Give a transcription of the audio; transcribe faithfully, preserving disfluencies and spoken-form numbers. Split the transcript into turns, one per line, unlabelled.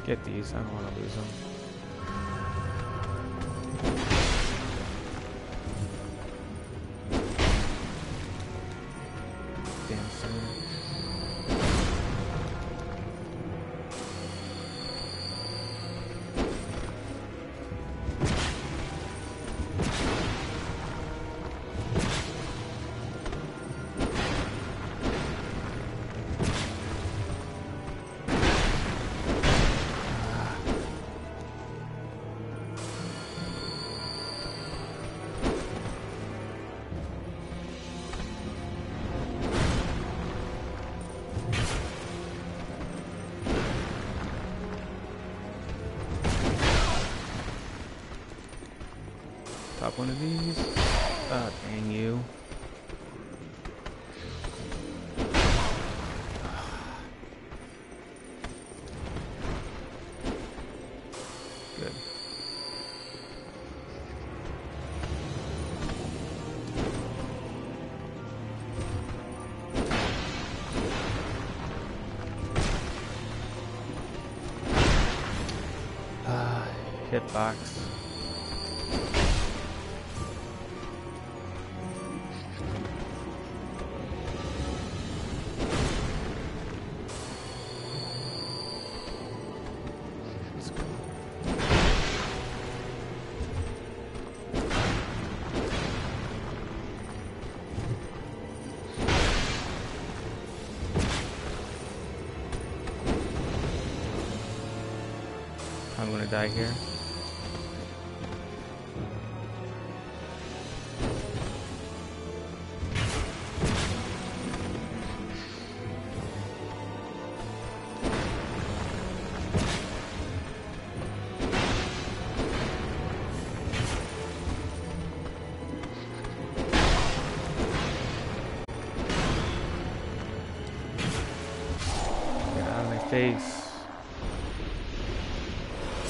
Get these. I don't want to lose them. Damn son. Pop one of these. Ah, dang you. Good. Ah, hitbox. I'm gonna die here. Get out of my face.